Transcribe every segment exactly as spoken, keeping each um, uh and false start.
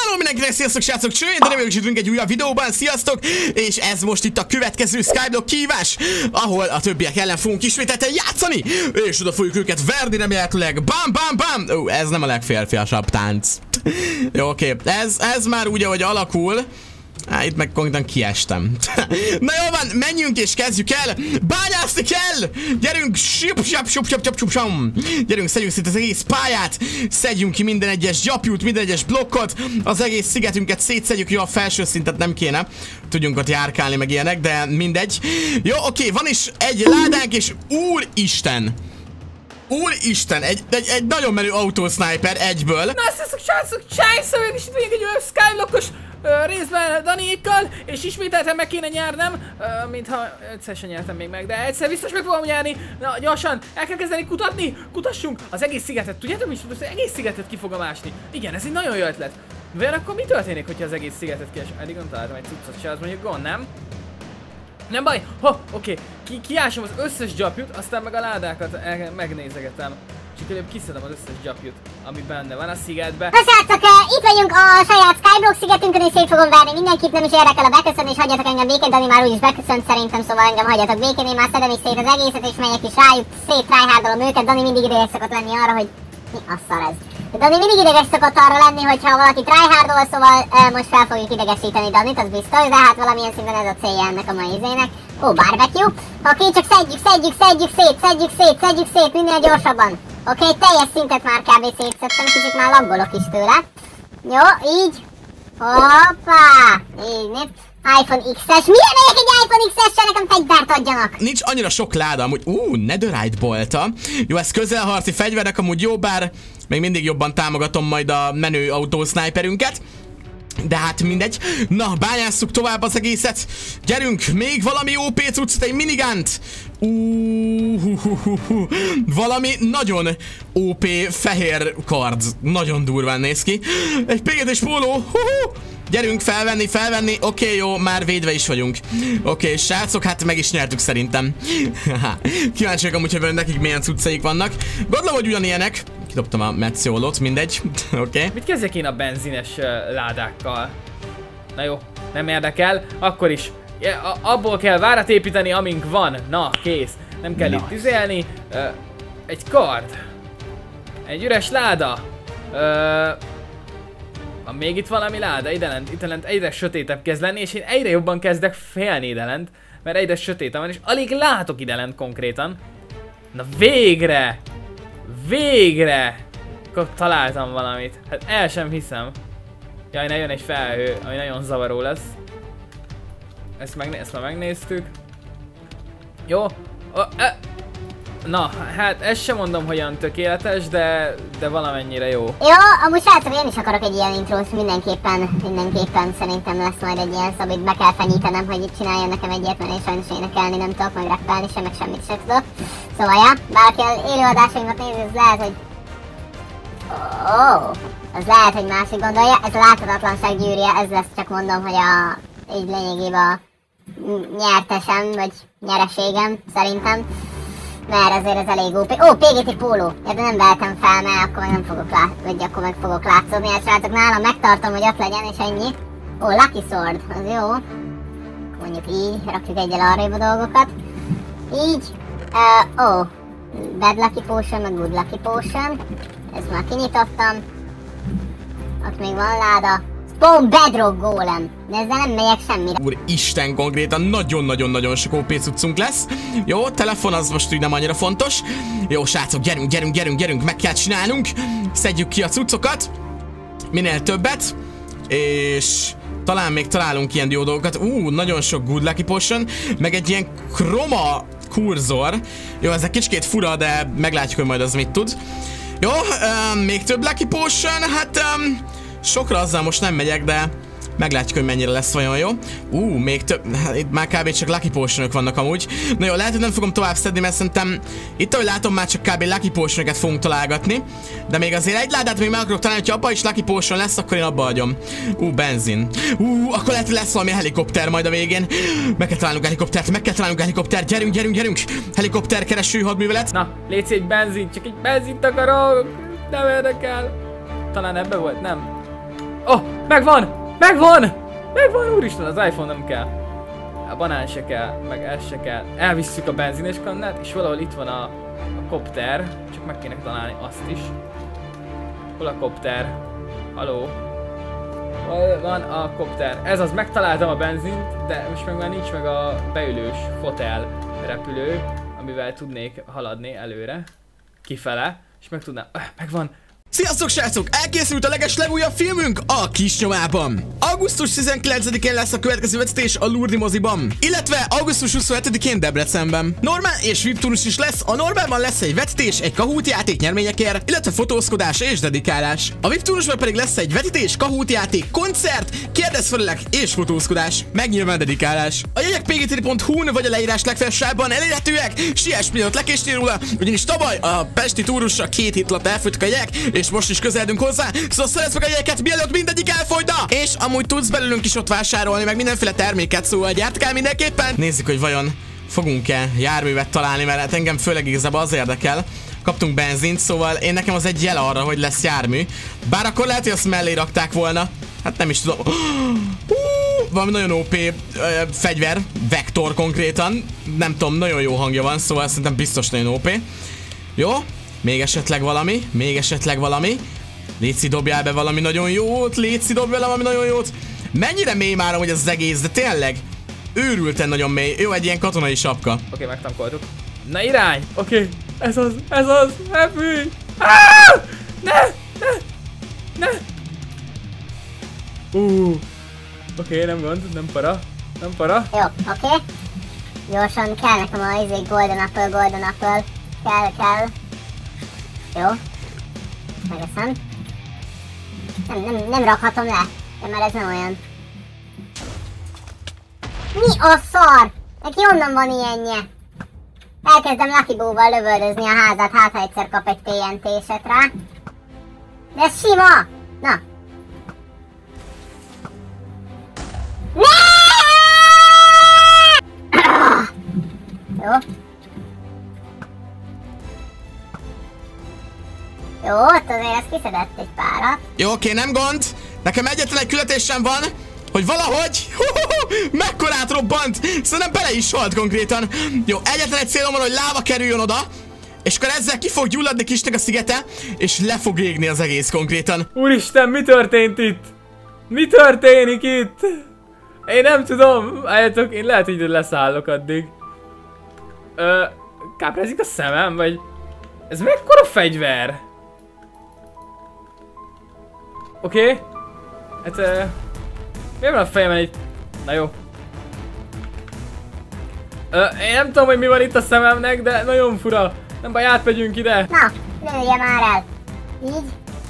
Hello mindenkinek, sziasztok srácok, cső, de nem vagyok egy újabb videóban, sziasztok! És ez most itt a következő Skyblock kihívás, ahol a többiek ellen fogunk ismételten játszani, és oda fogjuk őket verni remélhetőleg, bam bam bam! Ó, ez nem a legférfiasabb tánc. Jó, oké, ez, ez már úgy, ahogy alakul. Á, itt meg konkrétan kiestem. Na jó van, menjünk és kezdjük el. Bányászni kell! Gyerünk! Sip, sip, sip, sip, sip, sip, sip. Gyerünk, szedjünk szét az egész pályát. Szedjünk ki minden egyes gyapjút, minden egyes blokkot. Az egész szigetünket szétszedjük. Jó, a felső szintet nem kéne. Tudjunk ott járkálni meg ilyenek, de mindegy. Jó, oké, van is egy ládánk, és úristen! Úristen, egy, egy, egy nagyon menő autósniper egyből. Na, sziasztok, srácok, Csájszövők, és itt még egy olyan Skyblockos uh, részben Daniékkal, és ismételten meg kéne nyernem, uh, mintha egyszer sem nyertem még meg, de egyszer biztos meg fogom nyerni. Na, gyorsan, el kell kezdeni kutatni, kutassunk az egész szigetet. Tudjátok, is, az egész szigetet ki fogom ásni. Igen, ez egy nagyon jó ötlet. Vajon akkor mi történik, hogyha az egész szigetet kiás? Eddig nem találtam egy cuccot se, az mondjuk gond, nem? Nem baj, ha, oké, okay. Ki, kiásom az összes gyapjút, aztán meg a ládákat el, megnézegetem. És előbb kiszedem az összes gyapjút, ami benne van a szigetbe. Na srácok, uh, itt vagyunk a saját Skyblock szigetünkön, és szét fogom verni mindenkit, nem is érdekel a beköszönni, és hagyjatok engem békén, Dani már úgyis beköszönt szerintem, szóval engem hagyjatok békén, én már szedem is szét az egészet, és megyek is rájuk, szét tryhardolom őket. Dani mindig ideges szokott lenni arra, hogy mi a szar ez. Dani mindig ideges szokott arra lenni, hogyha valaki tryhardol, szóval uh, most fel fogjuk idegesíteni Danit, az biztos, de hát valamilyen szinten ez a célja ennek a mai izének. Ó, barbecue. Oké, csak szedjük, szedjük, szedjük szét, szedjük szét, szedjük szét, minél gyorsabban. Oké, teljes szintet már kb. Szétszedtem, kicsit már laggolok is tőle. Jó, így. Hoppá! Így, nézd. iPhone iksz es. Milyen megyek egy iPhone iksz es-sel, nekem fegyvert adjanak? Nincs annyira sok láda, amúgy. Ú, netherite bolta. Jó, ez közelharci fegyverek, amúgy jó, bár még mindig jobban támogatom majd a menő autósniperünket. De hát mindegy. Na, bányásszuk tovább az egészet. Gyerünk, még valami ó pé cuccot, egy minigánt. Uuuuhuhuhu. Valami nagyon ó pé fehér kard. Nagyon durván néz ki. Egy pé gé té-s póló. Huhu. Gyerünk, felvenni, felvenni. Oké, okay, jó, már védve is vagyunk. Oké, okay, srácok, hát meg is nyertük szerintem. Kíváncsiak amúgy, hogy nekik milyen cuccaik vannak. Gondolom, hogy ugyanilyenek. Kidobtam a metszólót, mindegy. Oké. Okay. Mit kezdjek én a benzines uh, ládákkal? Na jó, nem érdekel. Akkor is. Ja, abból kell várat építeni, amink van. Na, kész. Nem kell nice. Itt tüzelni. Uh, egy kard. Egy üres láda. Uh, Van még itt valami láda, idelent, idelent egyre sötétebb kezd lenni, és én egyre jobban kezdek félni idelent, mert egyre sötétebb van, és alig látok idelent konkrétan. Na végre! Végre! Akkor találtam valamit. Hát el sem hiszem. Jaj, ne jön egy felhő, ami nagyon zavaró lesz. Ezt, megné ezt már megnéztük. Jó. Oh, eh. Na, hát ezt sem mondom, hogy olyan tökéletes, de, de valamennyire jó. Jó, amúgy srácok, én is akarok egy ilyen intrót, mindenképpen, mindenképpen szerintem lesz majd egy ilyen szabít, be kell fenyítenem, hogy itt csináljon nekem egyet, mert én sajnos énekelni nem tudok, meg rappelni sem, meg semmit sem tudok. Szóval, ja, bárki az élőadásainkat nézi, ez lehet, hogy... Ó, oh, az lehet, hogy másik gondolja, ez a láthatatlanság gyűrűje, ez lesz, csak mondom, hogy a... így lényegében a nyertesem, vagy nyereségem, szerintem. Mert azért ez elég ó pé. Ó, pé gé té póló! Ja, de nem vehetem fel, mert akkor meg nem fogok lát... vagy akkor meg fogok látszódni. Hát srácok, nálam megtartom, hogy ott legyen, és ennyi. Ó, Lucky Sword, az jó. Mondjuk így, rakjuk egyel arrébb a dolgokat. Így. Ó, uh, oh. Bad Lucky Potion, meg Good Lucky Potion. Ezt már kinyitottam. Ott még van láda. Spawn Bedrock Golem. De ezzel nem megyek semmire. Úristen, konkrétan nagyon-nagyon-nagyon sok ó pé cuccunk lesz. Jó, telefon az most úgy nem annyira fontos. Jó, srácok, gyerünk, gyerünk, gyerünk, gyerünk, meg kell csinálnunk. Szedjük ki a cuccokat. Minél többet. És talán még találunk ilyen jó dolgokat. Ú, nagyon sok Good Lucky Potion. Meg egy ilyen chroma kurzor. Jó, ez egy kicsikét fura, de meglátjuk, hogy majd az mit tud. Jó, um, még több Lucky Potion. Hát... Um, sokra azzal most nem megyek, de meglátjuk, hogy mennyire lesz vajon jó. Ú, még több, hát itt már kb. Csak Lucky Potion-ök vannak amúgy. Na jó, lehet, hogy nem fogom tovább szedni, mert szerintem itt, ahogy látom, már csak kb. Lucky Potion-öket fogunk találgatni. De még azért egy ládát még meg akarok találni, hogyha abban is Lucky Potion lesz, akkor én abba hagyom. Ú, benzin. Ú, akkor lehet, hogy lesz valami helikopter majd a végén. Meg kell találnunk helikoptert, meg kell találnunk helikoptert. Gyerünk, gyerünk, gyerünk. Helikopter kereső hadművelet. Na, légy egy benzin, csak egy benzint akarok. Nem érdekel. Talán ebbe volt, nem? Oh, megvan! Megvan! Megvan, úristen, az iPhone nem kell. A banán se kell, meg ez se kell. Elvisszük a benzines kannát, és valahol itt van a, a kopter. Csak meg kéne találni azt is. Hol a kopter? Haló? Hol van a kopter? Ez az, megtaláltam a benzint, de most meg már nincs meg a beülős fotel repülő, amivel tudnék haladni előre, kifele, és meg tudnám... Öh, megvan! Sziasztok srácok! Elkészült a leges legújabb filmünk a Kisnyomában. augusztus tizenkilencedikén lesz a következő vetítés a Lurdi moziban, illetve augusztus huszonhetedikén Debrecenben. Normál és vé i pé turnus is lesz, a normálban lesz egy vetítés egy Kahoot játék nyerményekért, illetve fotózkodás és dedikálás. A vé i pé turnusban pedig lesz egy vetítés, Kahoot játék, koncert, kérdezfelelek és fotózkodás, meg nyilván dedikálás. A jegyek pé gé té pont hu-n vagy a leírás legfelsőben elérhetőek, siess mielőtt lekéstél róla, ugyanis tavaly a pesti turnusra két hét alatt elfogytak a jegyek, és most is közeledünk hozzá, szóval szerezd meg a jegyeket, mielőtt mindegyik elfogyna! És amúgy tudsz belőlünk is ott vásárolni, meg mindenféle terméket, szóval gyárt el mindenképpen. Nézzük, hogy vajon fogunk-e járművet találni, mert hát engem főleg igazából az érdekel. Kaptunk benzint, szóval én nekem az egy jel arra, hogy lesz jármű. Bár akkor lehet, hogy azt mellé rakták volna. Hát nem is tudom. Uh, valami nagyon ó pé uh, fegyver, vektor konkrétan. Nem tudom, nagyon jó hangja van, szóval szerintem biztos nagyon ó pé. Jó? Még esetleg valami, még esetleg valami. Léci, dobjál be valami nagyon jót, Léci, dobjál be valami nagyon jót. Mennyire mély már hogy ez az egész, de tényleg őrülten nagyon mély. Jó, egy ilyen katonai sapka. Oké, okay, megtankoltuk. Na irány! Oké, okay. Ez az, ez az, repülj! Ah! Ne, ne, ne! Uh, Oké, okay, nem gond, nem para, nem para. Jó, oké. Okay. Gyorsan kell nekem a izé Golden Apple, Golden Apple. Kell, kell. Jó. Megeszem. Nem, nem, nem rakhatom le. De már ez nem olyan. Mi a szar? Neki onnan van ilyenje. Elkezdem Lucky Bow-val lövöldözni a házát, hát ha egyszer kap egy té en té-set rá. De ez sima! Na. Ne! Jó. Jó, ott azért ez kiszedett egy párat. Jó, oké, nem gond. Nekem egyetlen egy küldetésem van, hogy valahogy mekkorát robbant. Szerintem bele is halt konkrétan. Jó, egyetlen egy célom van, hogy láva kerüljön oda, és akkor ezzel ki fog gyulladni Kisnek a szigete, és le fog égni az egész konkrétan. Úristen, mi történt itt? Mi történik itt? Én nem tudom. Álljatok, én lehet, hogy leszállok addig. Ö, káprázik a szemem, vagy... Ez mekkora fegyver? Oké. Okay. Hát... Uh, miért van a fejemen itt? Na jó. Uh, én nem tudom, hogy mi van itt a szememnek, de nagyon fura. Nem baj, átmegyünk ide. Na, lője már el. Így.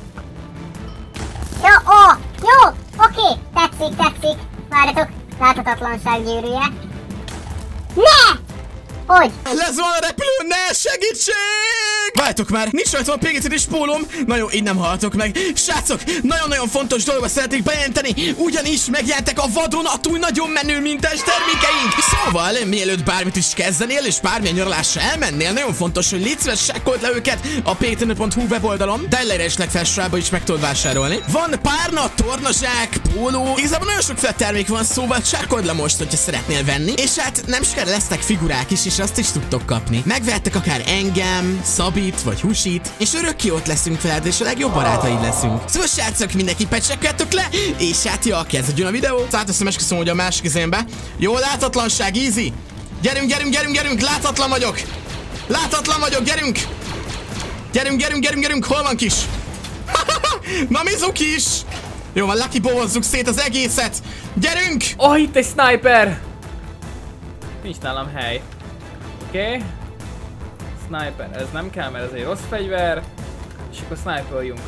Jó, ó, jó, oké. Okay. Tetszik, tetszik. Várjatok, láthatatlanság gyűrűje. Ne! Hogy? Lesz van a repülő, ne segítség! Várjátok már, nincs rajta a pé gé té-s pólom. Na jó, így nem haltok meg. Srácok, nagyon-nagyon fontos dolgot szeretnék bejelenteni, ugyanis megjelentek a vadonatúj nagyon menő mintás termékeink. Szóval, mielőtt bármit is kezdenél, és bármilyen nyaralásra elmennél, nagyon fontos, hogy légy szíves, sekkold le őket a pé gé té pont hu weboldalon, de leírás legfelsőbb is meg tudod vásárolni. Van párna, tornazsák, póló, igazából nagyon sokféle termék van, szóval csekkold le most, hogyha szeretnél venni. És hát nem sokára lesznek figurák is, és azt is tudtok kapni. Megvehettek akár engem, Szabit vagy Husit, és örökké ott leszünk veled, és a legjobb barátaid leszünk. Szóval srácok, mindenképpen csekkeltek le, és hát ja, kezdődjön a videó. Áteszem, esküszöm, hogy a másik izénbe. Jó, láthatlanság, easy. Gyerünk, gyerünk, gyerünk, gyerünk, láthatlan vagyok. Láthatlan vagyok, gyerünk. Gyerünk, gyerünk, gyerünk, gyerünk, hol van Kis? Na Mizuki is. Jó van, Lucky Bow-ozzuk szét az egészet. Gyerünk! Oh, itt egy sniper! Nincs nálam hely. Oké. Okay. Sniper, ez nem kell, mert ez egy rossz fegyver. És akkor snipeljunk.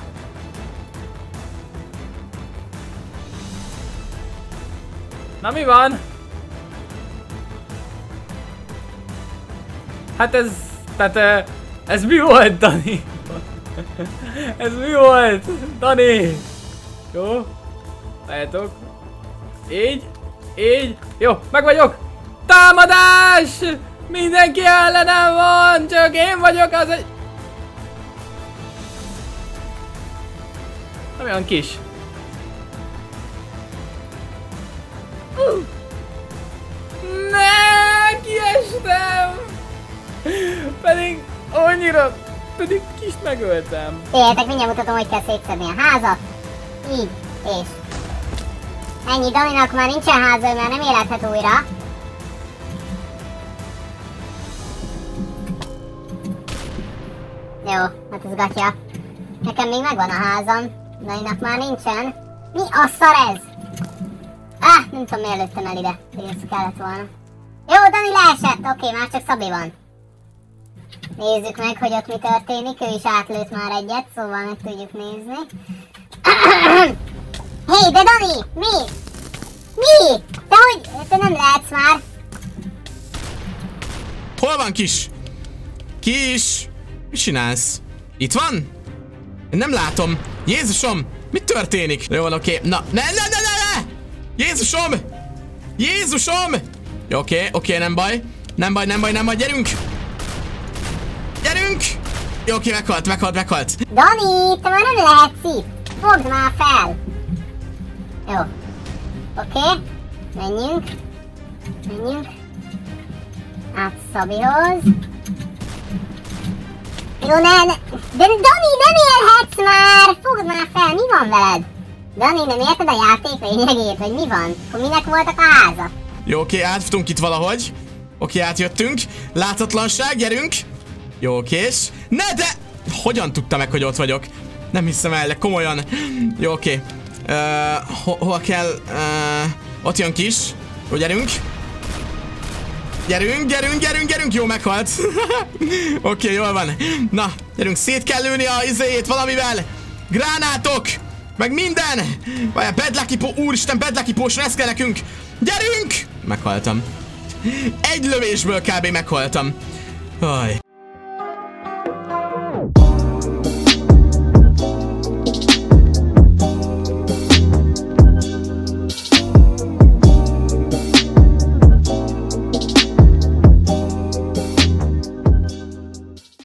Na mi van? Hát ez... Tehát... Ez mi volt, Dani? Ez mi volt? Dani! Jó. Várjátok. Így. Így. Jó, meg vagyok! Támadás! Mindenki ellenem van! Csak én vagyok az egy... Nem olyan kis. Ne, kiestem! Pedig annyira, pedig kist megöltem. Figyeljetek, mindjárt mutatom, hogy kell szétszedni a házat. Így, és... Ennyi, Daninak már nincsen háza, mert nem élethet újra. Jó, hát ez gatya. Nekem még megvan a házam. Daninak már nincsen. Mi a szar ez? Ah, nem tudom, miért lőttem el ide. Ez kellett volna. Jó, Dani leesett. Oké, már csak Szabi van. Nézzük meg, hogy ott mi történik. Ő is átlőtt már egyet, szóval meg tudjuk nézni. Hé, hey, de Dani! Mi? Mi? Te hogy? Te nem lehetsz már. Hol van kis? Kis? Mit csinálsz? Itt van? Én nem látom. Jézusom! Mi történik? Jó van, oké. Okay. Na, ne, ne, ne, ne, ne! Jézusom! Jézusom! Jó, oké, okay, oké, okay, nem baj. Nem baj, nem baj, nem baj, gyerünk! Gyerünk! Jó, oké, okay, meghalt, meghalt, meghalt. Dani, te már nem lehetsz itt. Fogd már fel. Jó. Oké. Okay. Menjünk. Menjünk. Át Szabihoz. Jó, ne, ne. De Dani, nem élhetsz már! Fogd már fel, mi van veled? Dani, nem érted a játék lényegét, vagy mi van? Akkor minek voltak a háza? Jó, oké, okay, átfutunk itt valahogy. Oké, okay, átjöttünk. Látatlanság, gyerünk. Jó, kés. Ne, de... Hogyan tudta meg, hogy ott vagyok? Nem hiszem el, de komolyan. Jó, oké. Okay. Uh, ho hol kell... Uh, ott jön kis. Jó, gyerünk. Gyerünk, gyerünk, gyerünk, gyerünk. Jó, meghalt. Oké, okay, jól van. Na, gyerünk, szét kell lőni a izéjét valamivel. Gránátok. Meg minden. Vagy a bedlakipó, úristen, bedlakipós, ez kell nekünk. Gyerünk. Meghaltam. Egy lövésből kb. Meghaltam. Aj.